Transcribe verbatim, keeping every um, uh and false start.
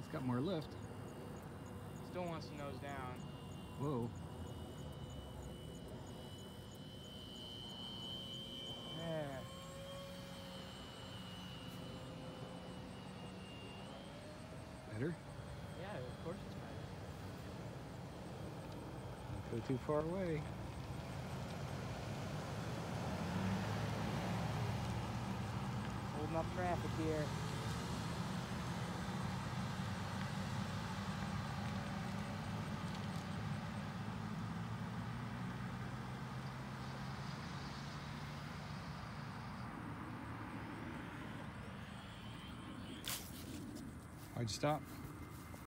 It's got more lift. Still wants to nose down. Whoa. Yeah. Better? Yeah, of course it's better. Don't go too far away. Holding up traffic here. Why'd you stop?